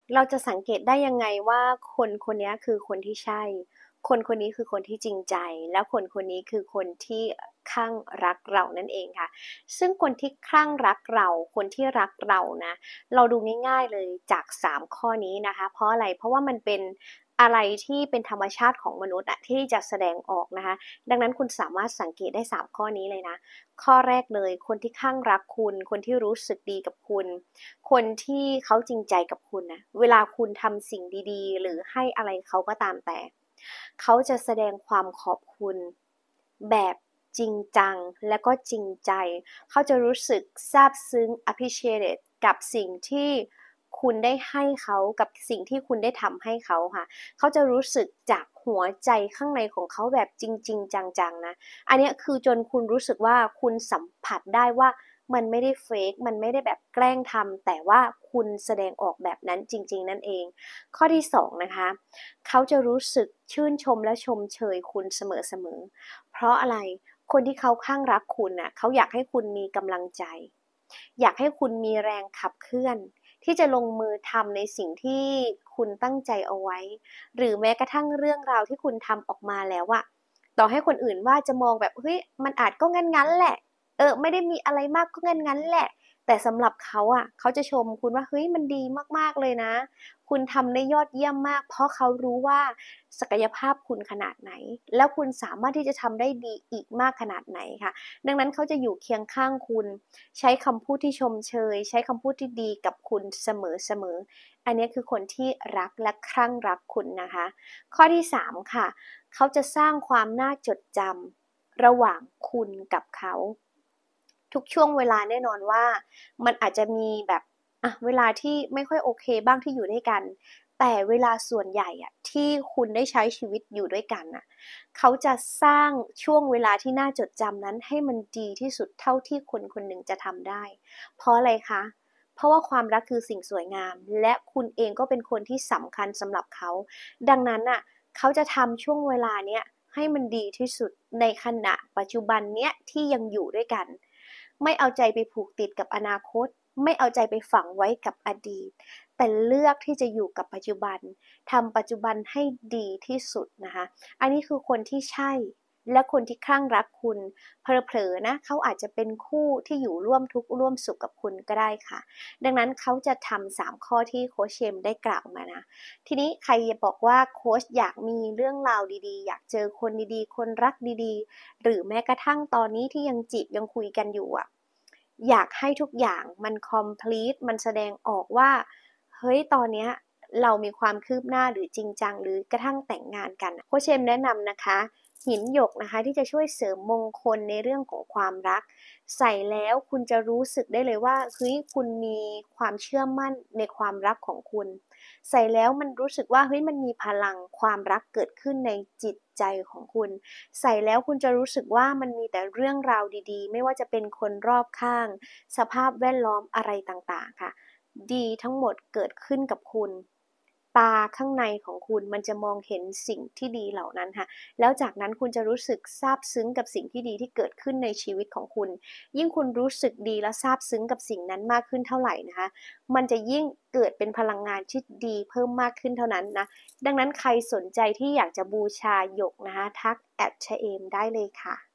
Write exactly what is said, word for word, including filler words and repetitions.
เราจะสังเกตได้ยังไงว่าคนคนนี้คือคนที่ใช่คนคนนี้คือคนที่จริงใจและคนคนนี้คือคนที่คลั่งรักเรานั่นเองค่ะซึ่งคนที่คลั่งรักเราคนที่รักเรานะเราดูง่ายๆเลยจากสามข้อนี้นะคะเพราะอะไรเพราะว่ามันเป็นอะไรที่เป็นธรรมชาติของมนุษย์อะที่จะแสดงออกนะคะดังนั้นคุณสามารถสังเกตได้สามข้อนี้เลยนะข้อแรกเลยคนที่คลั่งรักคุณคนที่รู้สึกดีกับคุณคนที่เขาจริงใจกับคุณนะเวลาคุณทำสิ่งดีๆหรือให้อะไรเขาก็ตามแต่เขาจะแสดงความขอบคุณแบบจริงจังและก็จริงใจเขาจะรู้สึกซาบซึ้ง appreciated กับสิ่งที่คุณได้ให้เขากับสิ่งที่คุณได้ทำให้เขาค่ะเขาจะรู้สึกจากหัวใจข้างในของเขาแบบจริงๆจังๆนะอันนี้คือจนคุณรู้สึกว่าคุณสัมผัสได้ว่ามันไม่ได้เฟกมันไม่ได้แบบแกล้งทำแต่ว่าคุณแสดงออกแบบนั้นจริงๆนั่นเองข้อที่สองนะคะเขาจะรู้สึกชื่นชมและชมเชยคุณเสมอๆเพราะอะไรคนที่เขาข้างรักคุณน่ะเขาอยากให้คุณมีกำลังใจอยากให้คุณมีแรงขับเคลื่อนที่จะลงมือทำในสิ่งที่คุณตั้งใจเอาไว้หรือแม้กระทั่งเรื่องราวที่คุณทำออกมาแล้วอะต่อให้คนอื่นว่าจะมองแบบเฮ้ยมันอาจก็งั้นๆแหละเออไม่ได้มีอะไรมากก็งั้นๆแหละแต่สำหรับเขาอะเขาจะชมคุณว่าเฮ้ยมันดีมากๆเลยนะคุณทำได้ยอดเยี่ยมมากเพราะเขารู้ว่าศักยภาพคุณขนาดไหนแล้วคุณสามารถที่จะทำได้ดีอีกมากขนาดไหนค่ะดังนั้นเขาจะอยู่เคียงข้างคุณใช้คำพูดที่ชมเชยใช้คำพูดที่ดีกับคุณเสมอๆอันนี้คือคนที่รักและคลั่งรักคุณนะคะข้อที่สามค่ะเขาจะสร้างความน่าจดจำระหว่างคุณกับเขาทุกช่วงเวลาแน่นอนว่ามันอาจจะมีแบบอะเวลาที่ไม่ค่อยโอเคบ้างที่อยู่ด้วยกันแต่เวลาส่วนใหญ่อะที่คุณได้ใช้ชีวิตอยู่ด้วยกันน่ะเขาจะสร้างช่วงเวลาที่น่าจดจำนั้นให้มันดีที่สุดเท่าที่คนคนหนึ่งจะทำได้เพราะอะไรคะเพราะว่าความรักคือสิ่งสวยงามและคุณเองก็เป็นคนที่สำคัญสำหรับเขาดังนั้นน่ะเขาจะทำช่วงเวลาเนี้ยให้มันดีที่สุดในขณะปัจจุบันเนี้ยที่ยังอยู่ด้วยกันไม่เอาใจไปผูกติดกับอนาคตไม่เอาใจไปฝังไว้กับอดีตแต่เลือกที่จะอยู่กับปัจจุบันทำปัจจุบันให้ดีที่สุดนะคะอันนี้คือคนที่ใช่และคนที่คลั่งรักคุณเผลอๆนะเขาอาจจะเป็นคู่ที่อยู่ร่วมทุกข์ร่วมสุขกับคุณก็ได้ค่ะดังนั้นเขาจะทำสามข้อที่โค้ชเชมได้กล่าวมานะทีนี้ใครบอกว่าโค้ชอยากมีเรื่องราวดีๆอยากเจอคนดีๆคนรักดีๆหรือแม้กระทั่งตอนนี้ที่ยังจีบยังคุยกันอยู่อะอยากให้ทุกอย่างมัน complete มันแสดงออกว่าเฮ้ยตอนเนี้ยเรามีความคืบหน้าหรือจริงจังหรือกระทั่งแต่งงานกันโค้ชเชมแนะนำนะคะหินหยกนะคะที่จะช่วยเสริมมงคลในเรื่องของความรักใส่แล้วคุณจะรู้สึกได้เลยว่าเฮ้ยคุณมีความเชื่อมั่นในความรักของคุณใส่แล้วมันรู้สึกว่าเฮ้ยมันมีพลังความรักเกิดขึ้นในจิตใจของคุณใส่แล้วคุณจะรู้สึกว่ามันมีแต่เรื่องราวดีๆไม่ว่าจะเป็นคนรอบข้างสภาพแวดล้อมอะไรต่างๆค่ะดีทั้งหมดเกิดขึ้นกับคุณตาข้างในของคุณมันจะมองเห็นสิ่งที่ดีเหล่านั้นค่ะแล้วจากนั้นคุณจะรู้สึกซาบซึ้งกับสิ่งที่ดีที่เกิดขึ้นในชีวิตของคุณยิ่งคุณรู้สึกดีและซาบซึ้งกับสิ่งนั้นมากขึ้นเท่าไหร่นะคะมันจะยิ่งเกิดเป็นพลังงานที่ดีเพิ่มมากขึ้นเท่านั้นนะดังนั้นใครสนใจที่อยากจะบูชาหยกนะคะทักแอดชะเอมได้เลยค่ะ